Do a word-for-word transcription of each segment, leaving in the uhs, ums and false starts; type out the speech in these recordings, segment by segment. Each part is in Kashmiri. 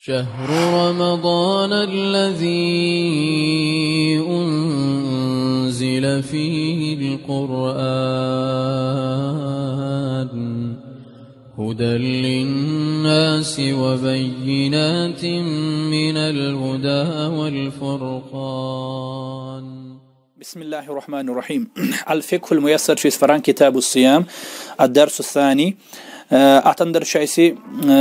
شهر رمضان الذي أنزل فيه القرآن هدى للناس وبينات من الهدى والفرقان. بسم الله الرحمن الرحيم. الفقه الميسر في فران كتاب الصيام الدرس الثاني. ات اندر شايسي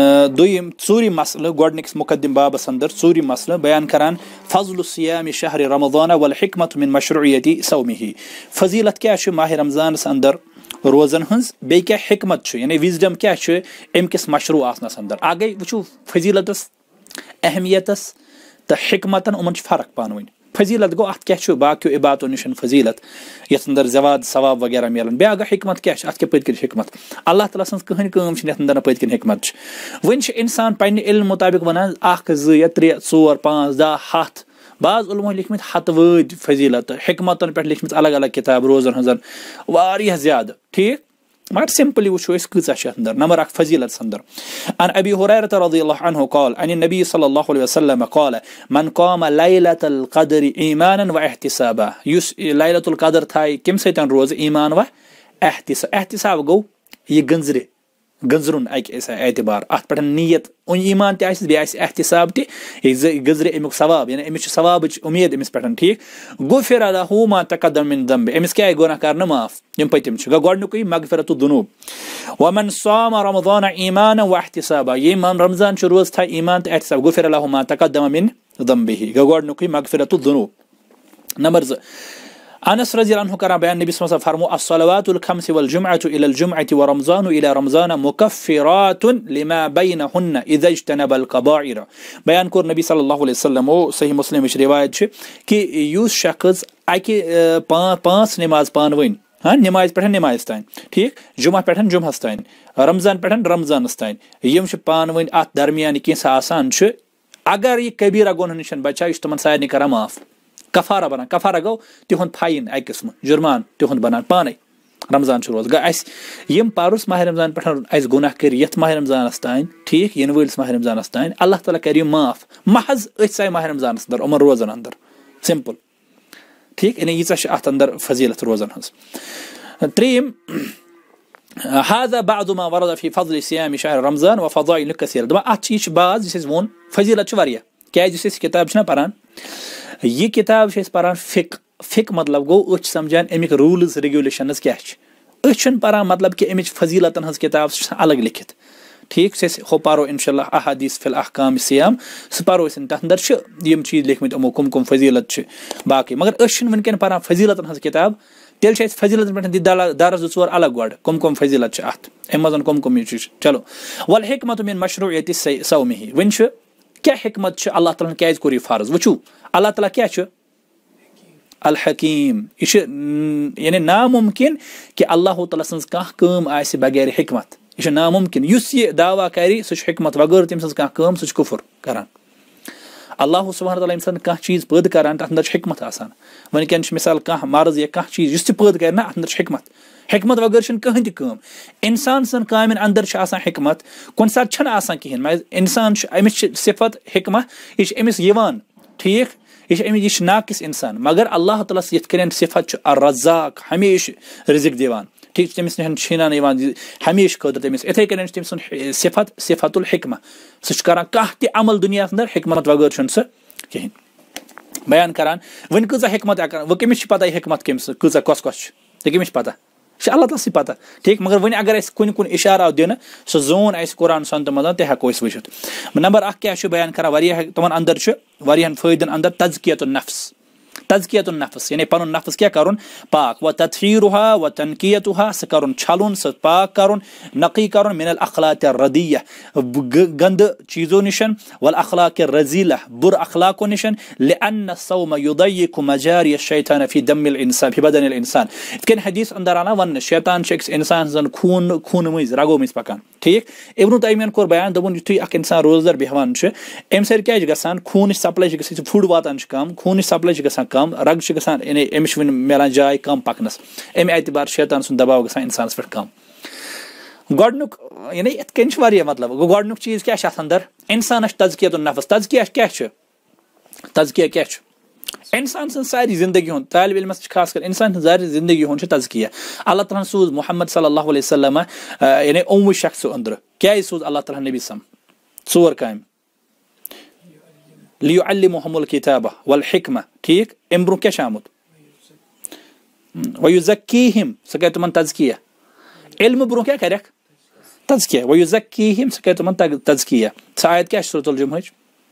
دويم تصوري مسألة گۄڈنِکِس مقدم بابس اندر تصوري مسألة بيان کران فضل الصيام شهر رمضان والحكمة من مشروعية صومه. فضيلت کیا چھ ماہ رمضان اندر روزن ہنز بے کیا حکمت چھ یعنی وزڈم کیا چھ ام کس مشروع آسنس اندر آگے وچو فضیلتس اہمیتس تو حکمتن امن چھ فرق پانوین. فضیلت گو ات کیا باقی عبادتو نشن فضیلت یت اندر زواد ثواب وغیرہ ملن بیا حکمت کیا ات کیا پت کن حکمت اللہ تعالیٰ سن کہن کم یت اندر پت کن حکمت ون انسان پنہ علم مطابق ونان اخ زٕ ترٛےٚ ژور پانٛژھ دہ ہتھ بعض علمو لیکھمت ہتھ وٲدۍ فضیلت حکمتن پہ لیکھمت الگ الگ کتاب روزن ہزن واریاہ زیادہ ٹھیک مگر سمپلی وچھو اس کۭژاہ چھِ اندر. نمبر اکھ فضیلت اندر عن ابي هريره رضي الله عنه قال عن النبي صلى الله عليه وسلم قال من قام ليله القدر ايمانا واحتسابا. يس ليله القدر تھاي کم سیتن روز ایمان و احتساب. احتساب گو یہ گنزرِ گنزرُن اکہِ اعتبار اتھ پٮ۪ٹھ نیت ایمان تہِ آسہِ بیٚیہِ آسہِ احتساب تہِ یہِ گنزرِ امیُک ثواب یعنی أمِس چھِ ثوابٕچ اُمید أمِس پٮ۪ٹھ ٹھیٖک. غُفِرَ لَهُ مَا تَقَدَّمَ مِن ذَنبِهِ أمِس کیٛاہ آیہِ گۄناہ کرنہٕ معاف یِم پٔتِم چھِ گۄڈنیُکُے مغفرة الذُنوب. وَمَن صَامَ رَمَضَانَ إِيمَانًا وَاحْتِسَابًا ییٚمۍ رمضان چھُ روز تھایہِ ایمان تہٕ احتساب غُفِرَ لَهُ مَا تَقَدَّمَ مِن ذَنبِهِ گۄڈنیُکُے مغفرة الذُنوب. نمبر زٕ انس رضی اللہ عنہ کران بیان نبی صلی اللہ علیہ وسلم فرمو الصلوات الخمس والجمعة الى الجمعة ورمضان الى رمضان مكفرات لما بينهن اذا اجتنب الكبائر. بیان کوٚر نبی صلی اللہ علیہ وسلم او صحیح مسلمٕچ روایت چھِ کہ یُس شخص اکہِ پانٛژھ نماز پانہٕ ہاں نماز پٮ۪ٹھ نماز تانۍ ٹھیک جمعہ پٮ۪ٹھ جمعہس تانۍ رمضان پٮ۪ٹھ رمضانس تانۍ یِم چھِ پانہٕ ؤنۍ اتھ درمیان کینٛژھا آسان چھُ اگر یہِ کبیٖرہ گۄنہٕ نِش بچاو یہِ چھُ تِمن سارنٕے کران معاف. کفارہ بنان کفارہ گو تہند فاین اکہِ قسمہٕ جُرمان تہند بنان پانے رمضان چھُ روز گوٚو اسہِ یِم پرُس ماہ رمضان پٮ۪ٹھ اسہِ گۄناہ کٔرۍ یتھ ماہ رمضانس تانۍ ٹھیک ینہٕ وٲلِس ماہ رمضانس تانۍ اللہ تعالیٰ کرِ یِم معاف محض أتھۍ ساے ماہ رمضانس اندر یِمن روزن اندر سمپل ٹھیک یعنی ییٖژاہ چھِ اتھ اندر فضیلت روزن ہٕنٛز. ترٛیٚیِم هذا بعض ما ورد في فضل صيام شهر رمضان وفضائل كثيرة. دپان اتھ چھِ یہِ چھِ باز یُس اَسہِ ووٚن فضیلت چھِ واریاہ کیازِ یُس أسۍ کِتاب چھِنہ پران یہ کتاب چھِ أسۍ پران فِقہ. فِقہ مطلب گوٚو أسۍ چھِ سمجھان امیِکۍ روٗلٕز ریگولیشنز کیاہ چھِ أسۍ چھِنہٕ پران مطلب کہِ امِچ فضیلتن ہٕنٛز کتاب سُہ چھِ الگ لیکھِتھ ٹھیک سُہ أسۍ ہُہ پرو انشاء اللہ احادیث فی الاحکام الصیام سُہ پرو أسۍ تتھ اندر چھِ یِم چیٖز لیکھمٕتۍ یِمو کم کم فضیلت چھِ باقٕے مگر أسۍ چھِنہٕ وٕنکیٚن پران فضیلتن ہٕنٛز کتاب تیٚلہِ چھِ اَسہِ فضیلتن پٮ۪ٹھ دِتھ درس زٕ ژور الگ گۄڈٕ کم کم فضیلت چھِ اتھ امہِ منٛز کم کم یہِ چھِ چلو والحکمة من مشروعیت صومه. وۄنۍ چھُ کیاہ حکمت چھِ اللہ تعالیٰ ہن کیازِ کوٚر یہِ فرض وٕچھو اللہ تعالیٰ کیاہ چھُ الحکیم یہِ چھُ یعنی ناممکن کہِ اللہ تعالیٰ سٕنٛز کانٛہہ کٲم آسہِ بغیر حکمت یہِ چھُ ناممکن یُس یہِ دعوا کرِ سُہ چھُ حکمت وغٲر تٔمۍ سٕنٛز کانٛہہ کٲم سُہ چھُ کُفر کران. اللہ سبحانہ تعالیٰ ییٚمہِ ساتہٕ کانٛہہ چیٖز پٲدٕ کران تتھ اندر چھِ حکمت آسان. وٕنکیٚن چھِ مثال کانٛہہ مرض یا کانٛہہ چیٖز یُس تہِ پٲدٕ کرِ نہ اتھ اندر چھِ حکمت حکمت وغٲر چھنہٕ کٕہٕنۍ تہِ کٲم. انسان سٕنٛدۍ کامٮ۪ن اندر چھِ آسان حکمت کُنہِ ساتہٕ چھنہٕ آسان کہیٖنۍ مگر انسان چھُ أمِس چھِ صفت حکمت یہِ چھِ أمِس یِوان ٹھیک یہِ چھِ أمِس یہِ چھِ ناقص انسان مگر اللہ تعالیٰ ہس یِتھ کٔنۍ صفت چھُ الرزاق ہمیشہِ رزق دِوان ٹھیک تٔمِس نِش چھِنان یِوان ہمیشہِ خٲطرٕ تٔمِس یِتھٕے کٔنۍ چھُ تٔمۍ سُنٛد صفت صفت الحکمہ سُہ چھُ کران کانٛہہ تہِ عمل دُنیاہس اندر حکمت وغٲر چھُنہٕ سُہ کہیٖنۍ. بیان کران وۄنۍ کۭژاہ حکمت ہٮ۪کان وۄنۍ کٔمِس چھِ پتہ یہِ حکمت کٔمِس کۭژاہ کۄس کۄس چھِ یہِ کٔمِس چھِ پتہ یہِ چھِ اللہ تعالیٰ سٕے پتہ ٹھیک مگر وۄنۍ اگر اَسہِ کُنہِ کُنہِ اِشارٕ آو دِنہٕ سُہ زون اَسہِ قرآن سنتہٕ منٛز تہِ ہٮ۪کو أسۍ وٕچھِتھ. نمبر اکھ کیاہ چھُ بیان کران واریاہ تِمن اندر چھُ واریاہن فٲیدن اندر تزکیت النفس تزکیت النفس یعنی پنُن نفس کیاہ کرُن پاک و تطہیرها و تنقیتها سُہ کرُن چھلُن سُہ پاک کرُن نقی کرُن من الاخلاق الردیہ گندٕ چیٖزو نِشن والاخلاق الرزیلہ بُرٕ اخلاقو نِشن لأن الصوم يضيق مجاري الشيطان في دم الانسان في بدن الانسان. یِتھ کٔنۍ حدیث اندر آنان وننہٕ شیطان چھُ أکِس انسان زن خوٗن خوٗنہٕ مٔنٛزۍ رگو مٔنٛزۍ پکان ٹھیک. ابن تیمیہن کوٚر بیان دوٚپُن یُتھُے اکھ انسان روزدار بیٚہوان چھُ امہِ سۭتۍ کیاہ چھُ گژھان خوٗنٕچ سپلاے چھِ گژھان فُڈ واتان چھِ کم خوٗنٕچ سپلاے چھِ گژھان کم رگ چھِ گژھان یعنی أمِس چھِ وۄنۍ ملان جاے کم پکنس امہِ اعتبار شیطان سُنٛد دباو گژھان انسانس پٮ۪ٹھ کم. گۄڈنیُک یعنی یِتھ کٔنۍ چھُ واریاہ مطلب گوٚو گۄڈنیُک چیٖز کیاہ چھُ اَتھ اَندر اِنسانَس چھُ تزکیتُن نفس تزکیہ کیاہ چھُ تزکیہ کیاہ چھُ اِنسان سٕنٛز ساری زندگی ہُنٛد طالبہِ علمَس چھِ خاص کر اِنسان سٕنٛز ساری زندگی ہُنٛد چھُ تزکیہ اللہ تعالیٰ ہن سوٗز محمد صلی اللہ علیہ وسلم یعنی اوٚموُے شخصو أنٛدرٕ کیازِ سوٗز اللہ تعالیٰ ہن نبی سم ژور کامہِ لیُعلِمُہُم الکِتابَ والحِکمہ ٹھیٖک اَمہِ برونٛہہ کیاہ چھُ آمُت وَیُزَکیٖہِم سُہ کرِ تِمن تزکیہ علمہٕ برونٛہہ کیاہ کَرٮ۪کھ تزکیہ وَیُزَکیٖہِم سُہ کرِ تِمن تزکیہ سۄ آیت کیاہ چھِ سورۃ الجُمعہٕچ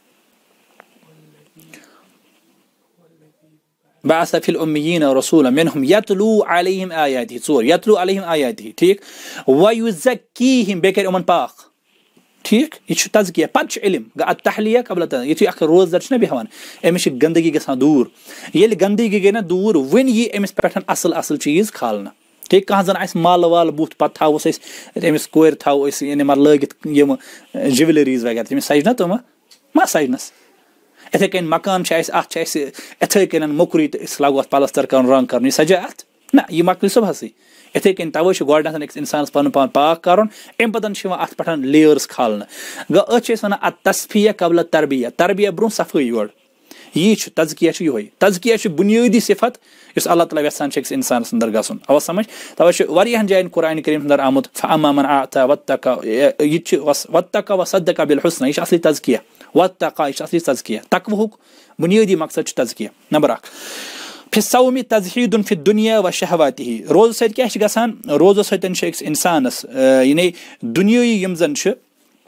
بَعَثَ فِی الْأُمِّیِّیٖنَ رَسُولًا مِنْهُم یَتْلُو عَلَیْہِم آیاتِہِ ژور یَتْلُو عَلَیْہِم آیاتِہِ ٹھیٖک وَیُزَکیٖہِم بیٚیہِ کرِ یِمن پاک ٹھیٖک یہِ چھُ تزکیہ پتہٕ چھُ علم التحلیہ قبل یِتھُے اکھ روزدر چھُنہ بیٚہوان أمِس چھِ گنٛدگی گژھان دوٗر ییٚلہِ گنٛدگی گٔے نہ دوٗر وۄنۍ یی أمِس پٮ۪ٹھ اصل اصل چیٖز کھالنہٕ ٹھیٖک کانٛہہ زن آسہِ مال وال بُتھ پتہٕ تھاووس أسۍ أمِس کورِ تھاوو أسۍ یعنی مطلب لٲگِتھ یِم جِولٔریٖز وغیرہ تٔمِس سجہِ نہ تِمہٕ ما سجنس اِتھے کٔنۍ مکان چھُ اَسہِ اَتھ چھُ اَسہِ اِتھے کٔنۍ موٚکرُے تہٕ أسۍ لاگو اَتھ پلستر کرُن رنٛگ کرُن یہِ سجا اَتھ نہ یہِ مۄکلہِ صبحسٕے اِتھے کٔنۍ تَوے چھُ گۄڈٕنیتھ أکِس اِنسانس پنُن پان پاک کرُن اَمہِ پتہٕ چھُ یِوان اَتھ پٮ۪ٹھ لیٲرٕس کھالنہٕ گوٚو أسۍ چھِ أسۍ ونان اَتھ تصفیہ قبل تربیہ تربیہ برونٛہہ صفٲیی یورٕ یی چھُ تزکیہ چھُ یِہوے تزکیہ چھُ بُنیٲدی صفت یُس اللہ تعالیٰ یژھان چھُ أکِس اِنسانس اندر گژھُن آو سمجھ تَوے چھُ واریاہن جاین قرآنِ کریٖمس اندر آمُت فَأَمَّا مَنْ أَعْطَىٰ وَاتَّقَىٰ یہِ تہِ چھُ وَاتَّقَىٰ وَصَدَّقَ بِالْحُسْنَىٰ یہِ چھُ اصلی تزکیہ وَاتَّقَىٰ یہِ چھُ اصلی تزکیہ تقوہُک بُنیٲدی مقصد چھُ تزکیہ نمبر اکھ فِی الصَّوْمِ تَزْہِیٖدٌ فِی الدُّنْیَا وَشَہَوَاتِهِ روزٕ سۭتۍ کیاہ چھُ گژھان روزو سۭتۍ چھُ أکِس اِنسانس یعنی دُنیٲیی یِم زن چھِ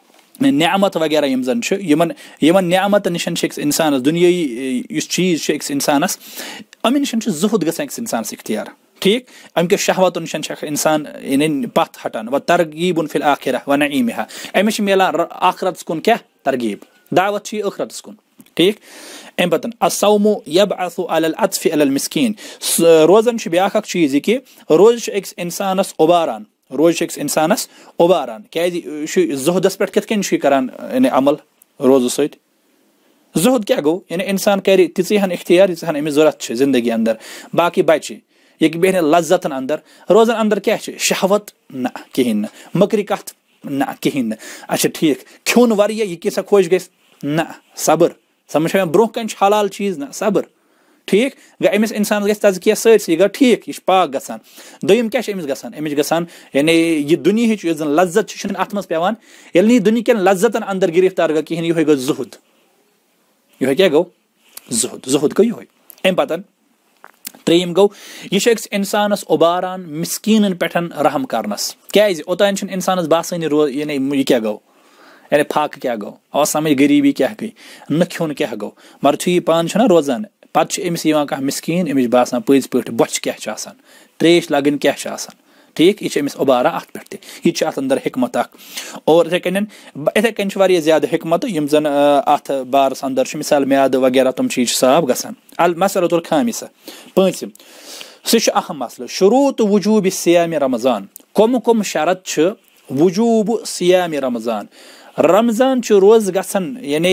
نعمت وغیرہ یِم زن چھِ یِمن یِمن نعمتن نِش چھِ أکِس اِنسانس دُنیٲیی یُس چیٖز چھُ أکِس اِنسانس اَمہِ نِش چھُ زُہُد گژھان أکِس اِنسانس اِختیار ٹھیٖک اَمہِ کیو شہوتو نِش چھُ اکھ اِنسان یعنی پتھ ہٹان وَ ترغیٖبٌ فِی الآخِرہ وَنعیٖمِہا أمِس چھُ مِلان آخرتس کُن کیاہ ترغیٖب دعوت چھِ یہِ ٲخرتس کُن ٹھیٖک اَمہِ پتہٕ الصَّوْمُ یَبْعَثُ عَلَى الْعَطْفِ عَلَى الْمِسْکیٖن روزن چھُ بیاکھ اکھ چیٖز یہِ کہِ روزٕ چھُ أکِس اِنسانس اُباران روزٕ چھُ أکِس اِنسانس اُباران کیازِ یہِ چھُ زُہدس پٮ۪ٹھ کِتھ کٔنۍ چھُ یہِ کران یعنی عمل روزٕ سۭتۍ زُہد کیاہ گوٚو یعنی اِنسان کرِ تِژٕے ہن اختیار ییٖژاہ ہن أمِس ضوٚرتھ چھِ زندگی اندر باقٕے بچہِ یہِ بیٚہہِ نہٕ لذتن اندر روزن اندر کیاہ چھِ شہوت نہ کہیٖنۍ نہٕ مٔکرِ کتھ نہ کہیٖنۍ نہٕ اچھا ٹھیٖک کھیوٚن واریاہ یہِ کیژاہ خۄش گژھِ نہ صبر سمجھ مےٚ برونٛہہ کَنہِ چھُ حلال چیٖز نہ صبر ٹھیٖک گوٚو أمِس اِنسانس گژھِ تزکیہ سٲرسٕے یہِ گوٚو ٹھیٖک یہِ چھُ پاک گژھان دوٚیِم کیاہ چھُ أمِس گژھان أمِس چھُ گژھان یعنی یہِ دُنیہٕچ یۄس زن لذت چھِ چھُنہٕ اتھ منٛز پیٚوان ییٚلہِ نہٕ یہِ دُنہِکٮ۪ن لذتن اندر گِرفتار گوٚو کِہینۍ یِہوے گوٚو زُہد یِہوے کیاہ گوٚو زُہد زُہد گوٚو یِہوے اَمہِ پتہٕ ترٛیٚیِم گوٚو یہِ چھُ أکِس اِنسانس اُباران مِسکیٖنن پٮ۪ٹھ رحم کرنس کیازِ اوٚتانۍ چھُنہٕ اِنسانس باسٲنی روز یعنی یہِ کیاہ گوٚو یعنی فاقہٕ کیاہ گوٚو آو سمجھ غریٖبی کیاہ گٔے نہٕ کھیوٚن کیاہ گوٚو مگر یِتھُے یہِ پانہٕ چھُنہ روزان پتہٕ چھُ أمِس یِوان کانٛہہ مِسکیٖن أمِس چھُ باسان پٔزۍ پٲٹھۍ بۄچھِ کیاہ چھِ آسان تریش لگٕنۍ کیاہ چھِ آسان ٹھیٖک یہِ چھُ أمِس اُباران اتھ پٮ۪ٹھ تہِ یہِ تہِ چھُ اتھ اندر حِکمت اکھ اور یِتھے کٔنۍ یِتھے کٔنۍ چھُ واریاہ زیادٕ حِکمت یِم زن اتھ بارس اندر چھِ مِثال میادٕ وغیرہ تِم چیٖز چھِ صاف گژھان المسلۃ الخامسہ پٲنٛژِم سُہ چھُ اہم مسلہٕ شروٗط وجوٗبِ صِیامِ رمضان کٕم کٕم شرط چھِ وجوٗب صِیامِ رمضان رمضان چھُ روزٕ گژھان یعنی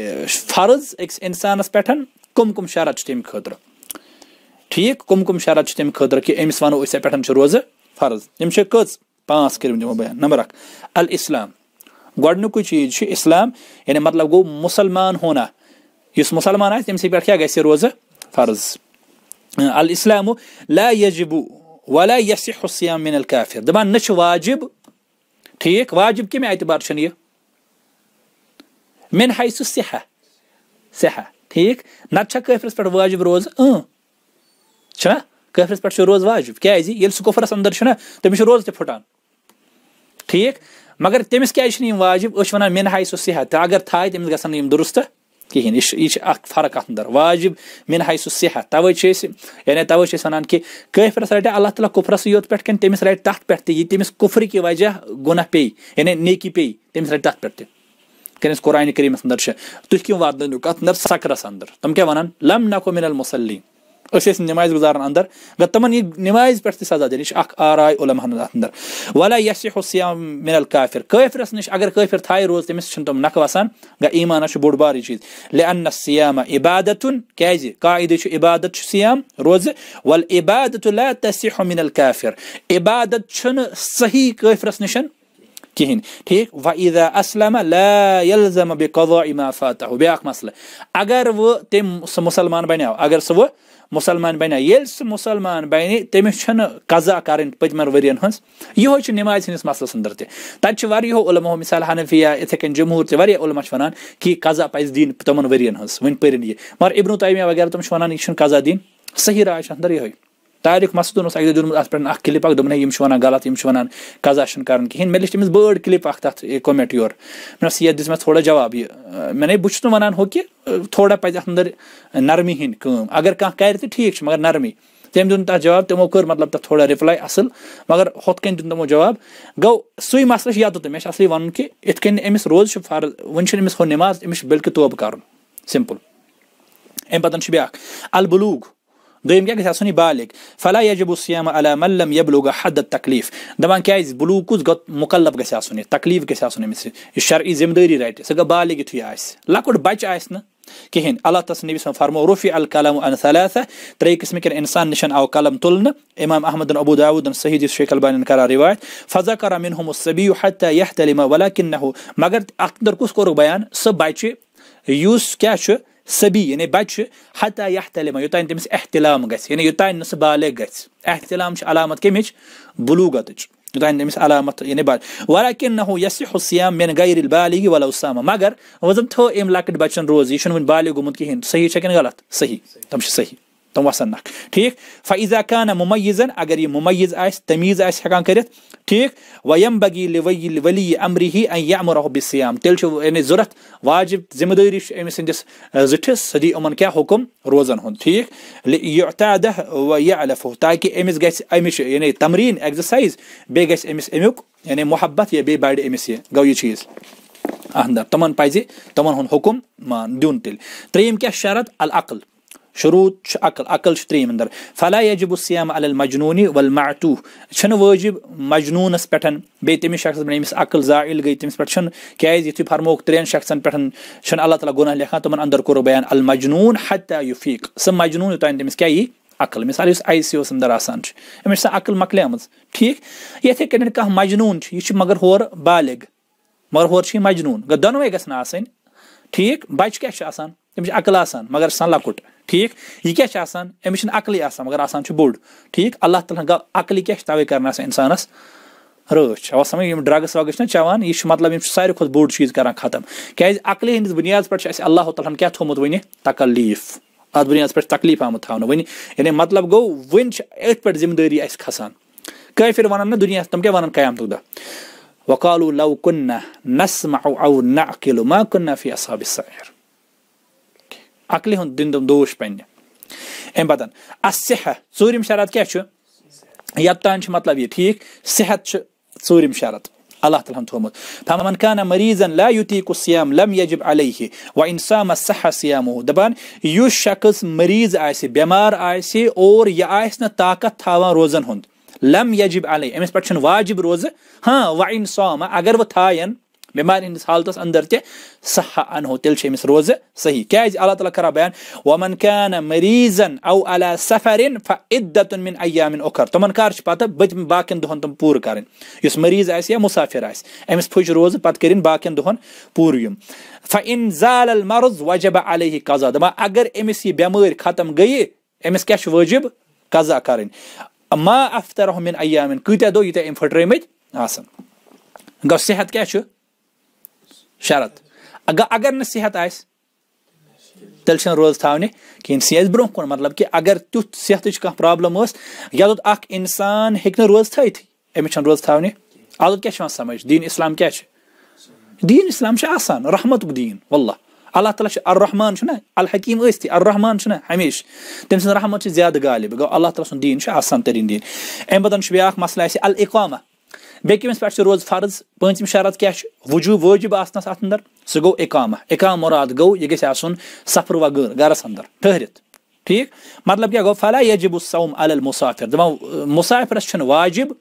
فرض أکِس اِنسانس پٮ۪ٹھ کٕم کٕم شرط چھِ تمہِ خٲطرٕ ٹھیٖک کٕم کٕم شرط چھِ تمہِ خٲطرٕ کہِ أمِس ونو أسۍ پٮ۪ٹھ چھِ روزٕ فرض یِم چھِ کٔژ پانٛژھ کٔرِم دِمو بیان نمبر اکھ الاسلام گۄڈنیُکُے چیٖز چھُ اسلام یعنی مطلب گوٚو مُسلمان ہونا یُس مُسلمان آسہِ تٔمۍ سٕے پٮ۪ٹھ کیاہ گژھِ روزٕ فرض الاسلامُ لا یجِبُ ولا یصح الصِیام من الکافر دپان نہ چھُ واجب ٹھیٖک واجب کمہِ اعتبار چھُنہٕ یہِ من حیث صحہ صحہ ٹھیٖک نتہٕ چھا کٲفرس پٮ۪ٹھ واجب روزٕ اۭں چھُنہ کٲفرس پٮ۪ٹھ چھُ روزٕ واجب کیازِ ییٚلہِ سُہ کُفرس اندر چھُنہ تٔمِس چھُ روزٕ تہِ پھٕٹان ٹھیٖک مگر تٔمِس کیازِ چھِنہٕ یِم واجب أسۍ چھِ ونان من حیث صحہ تہٕ اگر تھایہِ تٔمِس گژھن نہٕ یِم درُستہٕ کِہینۍ یہِ چھِ یہِ چھِ اکھ فرق اتھ اندر واجب من حیث صحہ توے چھِ أسۍ یعنی توے چھِ أسۍ ونان کہِ کٲفرس رٹہِ اللہ تعالیٰ کُفرسٕے یوت پٮ۪ٹھ کِنہٕ تٔمِس رٹہِ تتھ پٮ۪ٹھ تہِ یہِ تٔمِس کُفرٕکہِ وجہ گۄناہ پیٚیہِ یعنی نیکی پیٚیہِ تٔمِس رٹہِ تتھ پٮ۪ٹھ تہِ کٔرِس قرآنِ کریٖمس اندر چھِ تُہۍ کیوں واتنٲیِو کتھ اندر سکرس اندر تِم کیاہ ونان لم نکو من المصلیٖن أسۍ ٲسۍ نمازِ گُزاران اندر گوٚو تِمن یہِ نمازِ پٮ۪ٹھ تہِ سزا دِنہٕ یہِ چھِ اکھ آراے علماہن اتھ اندر ولا یصح الصِیام من الکافر کٲفرس نِش اگر کٲفر تھایہِ روز تٔمِس چھِنہٕ تِم نکھٕ وسان گوٚو ایٖمانس چھُ بوٚڑ بارٕ چیٖز لأن الصِیام عبادتُن کیازِ قاعدٕ چھُ عبادت چھُ صِیام روزٕ والعبادۃ لا تصح من الکافر عبادت چھُنہٕ صحیح کٲفرس نِش کِہینۍ ٹھیٖک وَإِذَا أَسْلَمَ لَا يَلْزَمَ بِقَضَاءِ مَا فَاتَهُ بیٛاکھ مسلہٕ اگر وۄنۍ تٔمۍ سُہ مُسلمان بَنیو اگر سُہ وۄنۍ مُسلمان بَنیو ییٚلہِ سُہ مُسلمان بَنہِ تٔمِس چھنہٕ قضا کَرٕنۍ پٔتمٮ۪ن ؤرۍ یَن ہٕنٛز یِہوے چھُ نٮ۪مازِ ہِنٛدِس مسلَس اندر تہِ تَتہِ چھِ واریاہو علماہو مِثال حنفیہ یِتھٕے کٔنۍ جمہوٗر تہِ واریاہ علما چھِ وَنان کہِ قضا پَزِ دِنۍ تِمن ؤرۍ یَن ہٕنٛز وۄنۍ پٔرِنۍ یہِ مگر ابن تیمیہ وغیرہ تِم چھِ وَنان یہِ چھُنہٕ قضا دِنۍ صحیح راے چھِ اندر یِہوے تاریخ مسعودن اوس اَکہِ دۄہ دیُتمُت اَتھ پٮ۪ٹھ اکھ کِلِپ اکھ دوٚپُن ہے یِم چھِ وَنان غلط یِم چھِ وَنان قضا چھُنہٕ کَرُن کِہینۍ مےٚ لیٚچھ تٔمِس بٔڑ کِلِپ اکھ تَتھ کوٚمٮ۪نٹ یورٕ مےٚ دوٚپُس یَتھ دِژ مےٚ تھوڑا جواب یہِ مےٚ نے بہٕ چھُس نہٕ وَنان ہُہ کہِ تھوڑا پَزِ اَتھ اندر نرمی ہِنٛدۍ کٲم اگر کانٛہہ کَرِ تہٕ ٹھیٖک چھُ مگر نرمی تٔمۍ دیُن تَتھ جواب تِمو کٔر مطلب تَتھ تھوڑا رِپلاے اَصٕل مگر ہُتھ کٔنۍ دیُن تِمو جواب گوٚو سُے مسلہٕ چھُ یَتُتھ مےٚ چھُ اَصلی وَنُن کہِ یِتھ کٔنۍ أمِس روزٕ چھُ فرض وۄنۍ چھُنہٕ أمِس ہُہ نٮ۪ماز أمِس چھُ بلکہِ توبہٕ کَرُن سِمپٕل اَمہِ پَتہٕ چھُ بیٛاکھ البلوٗغ دوٚیِم کیٛاہ گژھِ آسُن یہِ بالغ فلا یجب الصیام علی من لم یبلغ حد التکلیٖف دَپان کیٛازِ بلوٗغ کُس مُکلف گژھِ آسُن یہِ تکلیٖف گژھِ آسُن أمِس یہِ شرعی ذمہٕ دٲری رَٹہِ سُہ گوٚو بالغ یِتھُے آسہِ لۄکُٹ بَچہِ آسہِ نہٕ کِہینۍ اللہ تعالیٰ نبی صٲب فرمو رفع القلم عن ثلاثة ترٛیٚیہِ قٕسمٕکٮ۪ن اِنسان نِش آو قلم تُلنہٕ امام احمدن ابوٗ داوٗدن صحیح دِژ شیخ البانین قرار رِوایت فذکر منهم الصبی حتى يحتلم ولكنه مگر اَتھ اندر کُس کوٚرُکھ بیان سُہ بَچہِ یُس کیاہ چھُ صبی یعنی بَچہِ حتى يحتلم یوٚتانۍ تٔمِس احتلام گژھِ یعنی یوٚتانۍ نہٕ سُہ بالغ گژھِ احتلام چھِ علامت کَمِچ بلوٗغتٕچ یوٚتانۍ تٔمِس علامت یعنی ولكنه يصح الصيام من غير البالغ ولو صام مگر وۄنۍ زَن تھٲو أمۍ لۄکٕٹۍ بَچن روزٕ یہِ چھُنہٕ وُنہِ بالغ گوٚمُت کِہینۍ صحیح چھا کِنہٕ غلط صحیح تِم چھِ صحیح تِم وَسن نکھ ٹھیٖک فاذا كان مُميزا اگر یہِ مُميز آسہِ تمیٖز آسہِ ہٮ۪کان کٔرِتھ ٹھیٖک وينبغي لولي امره ان يأمره بالصيام تیٚلہِ چھُ یعنی ضوٚرتھ واجب ذمہٕ دٲری چھِ أمِس سٕنٛدِس زِٹھِس سُہ دی یِمن کیاہ حُکُم روزن ہُنٛد ٹھیٖک يعتاده ويعلفه تاکہِ أمِس گژھِ امِچ یعنی تمریٖن ایٚگزرسایز بیٚیہِ گژھِ أمِس امیُک یعنی محبت یا بیٚیہِ بَڑِ أمِس یہِ گوٚو یہِ چیٖز اَندر تِمن پَزِ تِمن ہُنٛد حُکُم مان دیُن تیٚلہِ ترٛیٚیِم کیاہ شرط العقل شروٗط چھُ عقل عقل چھُ ترٛیٚیِم اندر فلا یجب الصیام علی المجنون والمعتوه چھُنہٕ وٲجب مجنوٗنس پٮ۪ٹھ بیٚیہِ تٔمِس شخصس پٮ۪ٹھ ییٚمِس عقل زایل گٔے تٔمِس پٮ۪ٹھ چھُنہٕ کیازِ یِتھُے فرموکھ ترٛٮ۪ن شخصن پٮ۪ٹھ چھُنہٕ اللہ تعالیٰ گۄناہ لیکھان تِمن اندر کوٚرُکھ بیان المجنون حتى یفیٖق سُہ مجنوٗن یوٚتانۍ تٔمِس کیاہ یی عقل مِثال یُس آی سی یوٗ اندر آسان چھُ أمِس چھِ سۄ عقل مۄکلیمٕژ ٹھیٖک یِتھٕے کٔنۍ کانٛہہ مجنوٗن چھُ یہِ چھُ مگر ہورٕ بالغ مگر ہورٕ چھُ یہِ مجنوٗن گوٚو دۄنوے گژھن آسٕنۍ ٹھیٖک بَچہِ کیاہ چھُ آسان تٔمِس چھِ عقل آسان مگر آسان لۄکُٹ ٹھیٖک یہِ کیاہ چھُ آسان أمِس چھِنہٕ عقلٕے آسان مگر آسان چھُ بوٚڑ ٹھیٖک اللہ تعالیٰ ہن گوٚو عقلہِ کیاہ چھِ تَوے کران آسان اِنسانس رٲچھ آو سمجھ یِم ڈرگٕس وگٕس چھِنہ چٮ۪وان یہِ چھُ مطلب یِم چھِ ساروی کھۄتہٕ بوٚڑ چیٖز کران ختم کیازِ عقلہِ ہِنٛدِس بُنیادس پٮ۪ٹھ چھُ اَسہِ اللہ تعالیٰ ہن کیاہ تھوٚومُت وُنہِ تکلیٖف اَتھ بُنیادس پٮ۪ٹھ تکلیٖف آمُت تھاونہٕ وۄنۍ یعنی مطلب گوٚو وُنہِ چھِ أتھۍ پٮ۪ٹھ ذمہٕ دٲری اَسہِ کھسان کٲفِر وَنان نہ دُنیاہس تِم کیاہ وَنان قیامتُک دۄہ وقالوا لو كنا نسمع او نعقل ما كنا في اصحاب السعير عقلہِ ہُنٛد دِن تِم دوش پننہِ اَمہِ پتہٕ الصحة ژوٗرِم شرط کیاہ چھُ یوٚت تانۍ چھُ مطلب یہِ ٹھیٖک صحت چھُ ژوٗرِم شرط اللہ تعالیٰ ہن تھوٚومُت فمن كان مريضا لا يطيق الصيام لم يجب عليه وان صام صح صيامه دپان یُس شخص مریض آسہِ بٮ۪مار آسہِ اور یہِ آسہِ نہٕ طاقت تھاوان روزن ہُنٛد لم یجب علیہ أمِس پٮ۪ٹھ چھُنہٕ واجب روزٕ ہاں وَإِن صام اگر وۄنۍ تھاین بٮ۪مارِ ہِنٛدِس حالتس اندر تہِ صح انہو تیٚلہِ چھِ أمِس روزٕ صحیح کیازِ اللہ تعالیٰ کران بیان ومن كان مريضا او على سفر فعدة من ايام اخر تِمن کر چھِ پتہٕ باقین دۄہن تِم پوٗرٕ کرٕنۍ یُس مریض آسہِ یا مُسافر آسہِ أمِس پھٕچ روزٕ پتہٕ کٔرِنۍ باقین دۄہن پوٗرٕ یِم فإن زال المرض وجب عليه قضاء دپان اگر أمِس یہِ بٮ۪مٲرۍ ختم گٔیہِ أمِس کیاہ چھُ وٲجب قضا کرٕنۍ ما افطره من ايام کۭتیاہ دۄہ ییٖتیاہ أمۍ پھٕٹرٲمٕتۍ آسن گوٚو صحت کیاہ چھُ شرط اگر نہٕ صحت آسہِ تیٚلہِ چھنہٕ روزٕ تھاونہِ کِہینۍ سُہ آسہِ برونٛہہ کُن مطلب کہِ اگر تیُتھ صحتٕچ کانٛہہ پرابلم ٲس یوٚت اکھ انسان ہیٚکہِ نہٕ روزٕ تھٲیتھٕے أمِس چھنہٕ روزٕ تھاونہِ اَدٕ کیاہ چھُ یِوان سمجھ دیٖن اسلام کیاہ چھُ دیٖن اسلام چھُ آسان رحمتُک دیٖن واللہ اللہ تعالیٰ چھُ الرحمان چھُنہ الحکیٖم ٲسۍ تہِ الرحمان چھُنہ ہمیشہِ تٔمۍ سٕنٛز رحمت چھِ زیادٕ غالب گوٚو اللہ تعالیٰ سُنٛد دیٖن چھُ آسان تریٖن دیٖن اَمہِ پتہٕ چھُ بیاکھ مسلہٕ اَسہِ الاقامہ بیٚیہِ کٔمِس پٮ۪ٹھ چھُ روزٕ فرض پٲنٛژِم شرط کیاہ چھُ وجوٗب وٲجب آسنس اَتھ اندر سُہ گوٚو اقامہ اقامہ مُراد گوٚو یہِ گژھِ آسُن سفر وغٲر گرس اندر ٹھٔہرِتھ ٹھیٖک مطلب کیاہ گوٚو فلا یجب الصوم علی المسافر دپان مُسافرس چھُنہٕ واجب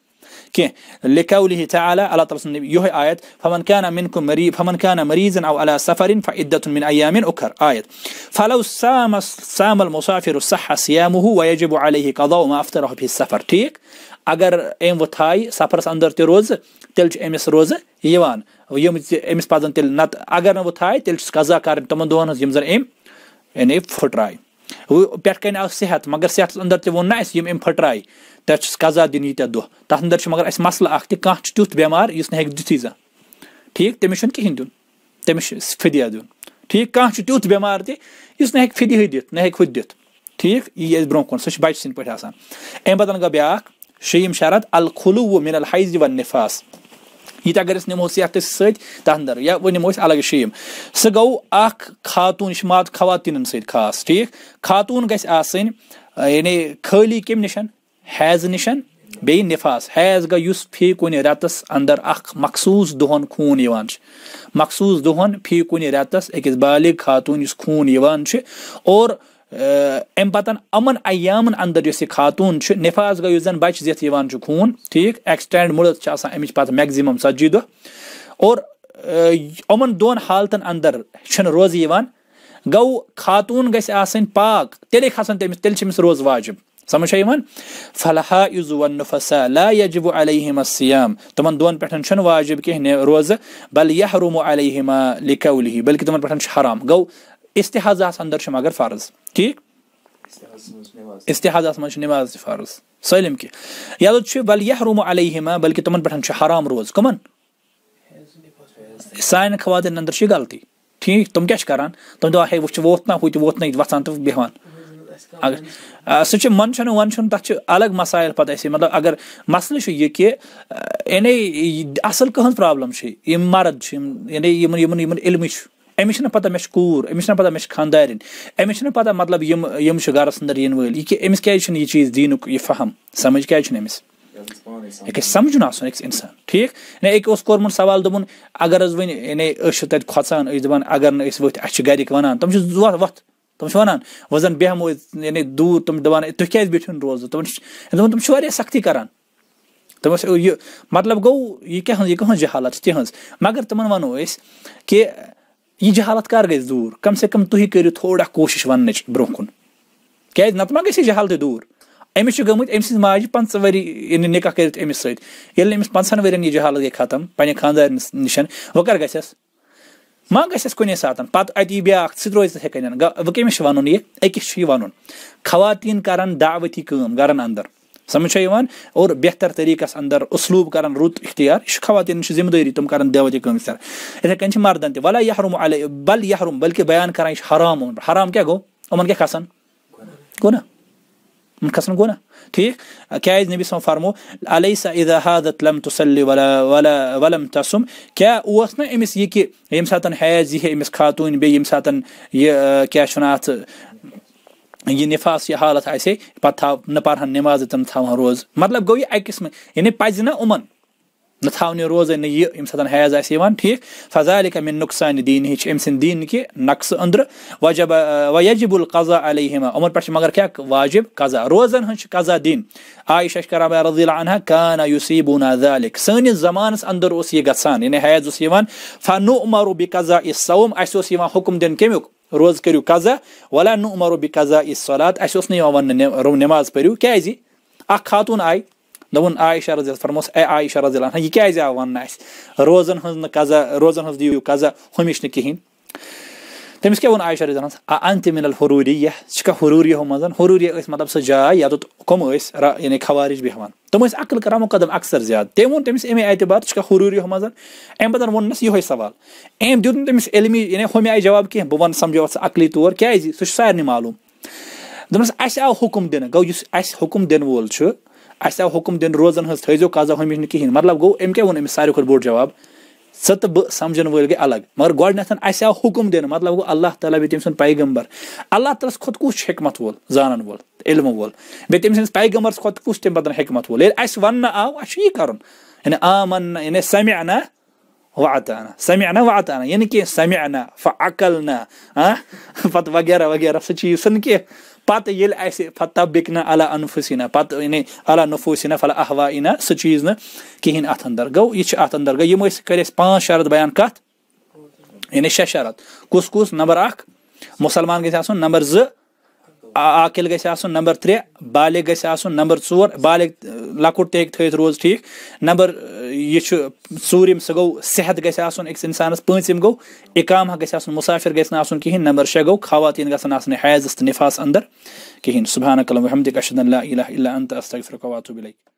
کینٛہہ لِقوله تعالی اللہ تعالیٰ سُنٛد یِہوے آیت فمن کان منکم مریض فمن کان مریضا او علی سفر فعدة من ایام اخر آیت فلو صام صام المسافر صح صيامه ويجب عليه قضاء ما افطره في السفر ٹھیٖک اگر أمۍ وۄتھایہِ سفرس اندر تہِ روزٕ تیٚلہِ چھُ أمِس روزٕ یِوان یِم أمِس پزن تیٚلہِ نتہٕ اگر نہٕ وۄتھایہِ تیٚلہِ چھُس قضا کرٕنۍ تِمن دۄہن ہٕنٛز یِم زن أمۍ یعنی پھٕٹرایہِ پٮ۪ٹھ کنہِ آو صحت مگر صحتس اندر تہِ ووٚن نہ اَسہِ یِم أمۍ پھٕٹرایہِ تتھ چھُس قضا دِنۍ ییٖتیاہ دۄہ تتھ اندر چھُ مگر اَسہِ مسلہٕ اکھ تہِ کانٛہہ چھُ تیُتھ بٮ۪مار یُس نہٕ ہیٚکہِ دِتھٕے زانٛہہ ٹھیٖک تٔمِس چھُنہٕ کِہینۍ دیُن تٔمِس چھُ فدیا دیُن ٹھیٖک کانٛہہ چھُ تیُتھ بٮ۪مار تہِ یُس نہٕ ہیٚکہِ فدیہٕے دِتھ نہ ہیٚکہِ ہُہ دِتھ ٹھیٖک یی اَسہِ برونٛہہ کُن سُہ چھُ بچہِ سٕنٛدۍ پٲٹھۍ آسان امہِ پتہٕ گوٚو بیاکھ شیٚیِم شرط الخلو من الحیض والنفاس یہِ تہِ اگر أسۍ نِمو صحتس سۭتۍ تتھ اندر یا وۄنۍ نِمو أسۍ الگ شیٚیِم سُہ گوٚو اکھ خاتوٗن یہِ چھُ مات خواتیٖنن سۭتۍ خاص ٹھیٖک خاتوٗن گژھِ آسٕنۍ یعنی خٲلی کمہِ نِش حیضہٕ نِش بیٚیہِ نفاس حیض گوٚو یُس فی کُنہِ رٮ۪تس اندر اکھ مخصوٗص دۄہن خوٗن یِوان چھُ مخصوٗص دۄہن فی کُنہِ رٮ۪تس أکِس بالغ خاتوٗن یُس خوٗن یِوان چھُ اور امہِ پتن یِمن ایامن اندر یۄس یہِ خاتوٗن چھُ نفاس گوٚو یُس زن بچہِ زِتھ یِوان چھُ خوٗن ٹھیٖک ایکسٹینڈ مُڑٕت چھِ آسان امِچ پتہٕ میکزِمم ژتجی دۄہ اور یِمن دۄن حالتن اندر چھُنہٕ روزٕ یِوان گوٚو خاتوٗن گژھِ آسٕنۍ پاک تیٚلے کھسن تٔمِس تیٚلہِ چھِ أمِس روزٕ واجب سمجھ چھا یِوان فالحائض والنفساء لا يجب عليهما الصيام تِمن دۄن پٮ۪ٹھ چھُنہٕ واجب کینٛہہ روزٕ بل يحرم عليهما لقوله بلکہِ تِمن پٮ۪ٹھ چھُ حرام گوٚو استحاضس اندر چھُ مگر فرض ٹھیٖک استحاضس منٛز چھِ نماز تہِ فرض سٲلِم کینٛہہ یَتھ چھُ بل يحرم عليهما بلکہِ تِمن پٮ۪ٹھ چھُ حرام روزٕ کٕمن سانہِ خواتیٖن اندر چھِ غلطی ٹھیٖک تِم کیاہ چھِ کران تِم دپان ہے وٕچھ ووت نہ ہُہ تہِ ووت نہ وۄتھان تہٕ بیٚہوان اگر سُہ چھُ منٛدچھُن وَنٛدچھُن تَتھ چھُ الگ مسایل پتہٕ اَسہِ مطلب اگر مسلہٕ چھُ یہِ کہِ یعنی اصل کٕہٕنٛز پرابلم چھِ یِم مرد چھِ یِم یعنی یِمن یِمن یِمن علمٕے چھُ أمِس چھِنہٕ پتہ مےٚ چھِ کوٗر أمِس چھِنہٕ پتہ مےٚ چھِ خانٛدارِنۍ أمِس چھِنہٕ پتہ مطلب یِم یِم چھِ گرس اندر یِنہٕ وٲلۍ یہِ کہِ أمِس کیازِ چھُنہٕ یہِ چیٖز دیٖنُک یہِ فہم سمجھ کیازِ چھُنہٕ أمِس یہِ گژھِ سمجھُن آسُن أکِس انسان ٹھیٖک یعنی أکۍ اوس کوٚرمُت سوال دوٚپُن اگر حظ وۄنۍ یعنی أسۍ چھِ تتہِ کھۄژان أسۍ دپان اگر نہٕ أسۍ ؤتھۍ اَسہِ چھِ گرِکۍ ونان تِم چھِ وۄتھ وۄتھ تِم چھِ ونان وۄنۍ زن بیٚہمو أسۍ یعنی دوٗر تِم دپان تُہۍ کیازِ بیٹھِو نہٕ روزٕ تِمن چھِ دپان تِم چھِ واریاہ سختی کران تِم ٲسۍ یہِ مطلب گوٚو یہِ کیاہ یہِ کٕہٕنٛز جہالت چھِ تِہٕنٛز مگر تِمن ونو أسۍ کہِ یہِ جہالت کر گژھِ دوٗر کم سے کم تُہۍ کٔرِو تھوڑا کوٗشش وننٕچ برونٛہہ کُن کیازِ نتہٕ ما گژھِ یہِ جہالتٕے دوٗر أمِس چھِ گٔمٕتۍ أمۍ سٕنٛزِ ماجہِ پنٛژاہ ؤری یعنی نکاح کٔرِتھ أمِس سۭتۍ ییٚلہِ نہٕ أمِس پنٛژہن ؤرین یہِ جہالت گٔے ختم پننہِ خانٛدارنِس نِش وۄنۍ کر گژھٮ۪س ما گژھٮ۪س کُنی ساتہٕ پتہٕ اَتہِ یی بیاکھ سُہ تہِ روزِ تِتھٕے کٔنۍ وۄنۍ کٔمِس چھُ ونُن یہِ أکِس چھُ یہِ ونُن خواتیٖن کرن دعوتی کٲم گرن اندر سمجھ چھا یِوان اور بہتر طریٖقس اندر اسلوٗب کرن رُت اختیار یہِ چھُ خواتیٖنن چھِ ذمہٕ دٲری تِم کرن دعوتی کٲم اختیار یِتھٕے کٔنۍ چھِ مردن تہِ ولا یحرم علی بل یحرم بلکہِ بیان کران یہِ چھُ حرام حرام کیاہ گوٚو یِمن کیاہ کھسان گۄناہ یِمن کھسان گۄناہ ٹھیٖک کیازِ نبی صٲبن فرمو الیسا اذا حاضت لم تصلی ولا ولا ولم تصم کیاہ اوس نہٕ أمِس یہِ کہِ ییٚمہِ ساتہٕ حیض یی ہے أمِس خاتوٗن بیٚیہِ ییٚمہِ ساتہٕ یہِ کیاہ چھِ ونان اتھ یہِ نفاس یہِ حالت آسہِ ہے پتہٕ تھاو نہ پرہن نٮ۪مازٕ تِم تھاوہن روزٕ مطلب گوٚو یہِ اکہِ قٕسمہٕ یعنی پزِ نہ یِمن نہ تھاونہِ روزے نہٕ یہِ ییٚمہِ ساتہٕ حیض آسہِ یِوان ٹھیٖک فذالِکَ مِن نۄقصانہِ دیٖنہِ چھِ أمۍ سٕنٛدِ دیٖنکہِ نقصہٕ أنٛدرٕ وجب ویجب القضا علیہما یِمن پٮ۪ٹھ چھِ مگر کیاہ واجب قضا روزن ہٕنٛز چھِ قضا دِنۍ عایشہ کرام رضی اللہ عنہا کانا یصیبونا ذالک سٲنِس زمانس اندر اوس یہِ گژھان یعنی حیض اوس یِوان فنؤمر بقضاء الصوم اسہِ اوس یِوان حُکم دِنہٕ کمیُک روزٕ کٔرِو قضا ولا نؤمر بقضاء الصلاۃ اسہِ اوس نہٕ یِوان وننہٕ نٮ۪ماز پٔرِو کیازِ اکھ خاتوٗن آیہِ دوٚپُن عایشہ رضی فرموس اے عایشہ رضی اللہ عنہا یہِ کیازِ آو وننہٕ اسہِ روزن ہٕنٛز نہٕ قضا روزن ہٕنٛز دِیِو قضا ہُمِچ نہٕ کِہینۍ تٔمِس کیاہ ووٚن عایشہ رضی اللہ عنہا انتِ من الحروریہ ژٕ چھُکھا حروریہو منٛز حروریہ ٲسۍ مطلب سۄ جاے یتھ کٕم ٲسۍ یعنی خوارج بیٚہوان تِم ٲسۍ عقل کران مُقدم اکثر زیادٕ تٔمۍ ووٚن تٔمِس اَمے اعتبار ژٕ چھُکھا حروریہو منٛز امہِ پتہٕ ووٚننس یِہوے سوال أمۍ دیُت نہٕ تٔمِس علمی یعنی ہُمہِ آیہِ جواب کینٛہہ بہٕ ونہٕ سمجھاوتھ ژٕ عقلی طور کیازِ سُہ چھُ سارنٕے معلوٗم دوٚپنس اسہِ آو حُکم دِنہٕ گوٚو یُس اسہِ حُکم دِنہٕ وول چھُ اسہِ آو حُکم دِنہٕ روزن ہٕنٛز تھٲیزیو قضا ہُمِچ نہٕ کِہینۍ مطلب گوٚو أمۍ کیاہ ووٚن أمِس ساروی کھۄتہٕ بوٚڑ جواب ژٕ تہٕ بہٕ سمجھن وٲلۍ گٔے الگ مگر گۄڈٕنیتھ اسہِ آو حُکم دِنہٕ مطلب گوٚو اللہ تعالیٰ بیٚیہِ تٔمۍ سُنٛد پیغمبر اللہ تعالیٰ ہس کھۄتہٕ کُس چھُ حکمت وول زانن وول علمہٕ وول بیٚیہِ تٔمۍ سٕنٛدِس پیغمبرس کھۄتہٕ کُس تمہِ پتہٕ حکمت وول ییٚلہِ اسہِ وننہٕ آو اسہِ چھُ یی کرُن یعنی آمنا یعنی سمعنا وعطانا سمعنا وعطانا یعنی کہ سمعنا فعقلنا پتہٕ وغیرہ وغیرہ سُہ چیٖز چھُنہٕ کینٛہہ پتہٕ ییٚلہِ اَسہِ فتبقنا علی انفسنا پتہٕ یعنی علی نفوسنا فلا احوائنا سُہ چیٖز نہٕ کِہیٖنۍ اَتھ اندر گوٚو یہِ چھُ اَتھ اندر گوٚو یِم ٲسۍ کٔرۍ اَسہِ پانٛژھ شرط بیان کتھ یعنی شےٚ شرط کُس کُس نمبر اکھ مُسلمان گژھِ آسُن نمبر زٕ عاقل گژھِ آسُن نمبر ترٛےٚ بالغ گژھِ آسُن نمبر ژور بالغ لۄکُٹ تہِ ہیٚکہِ تھٲیِتھ روز ٹھیٖک نمبر یہِ چھُ ژوٗرِم سُہ گوٚو صحت گژھِ آسُن أکِس اِنسانس پٲنٛژِم گوٚو اِقامہ گژھِ آسُن مُسافر گژھِ نہٕ آسُن کِہیٖنۍ نمبر شےٚ گوٚو خواتیٖن گژھن آسنہٕ حیضَس تہٕ نِفاس اندر کِہیٖنۍ سبحانک اللہُمَّ وبحمدک اشہدُ ان لا اِلہَ الا انت استغفرک واتوب الیک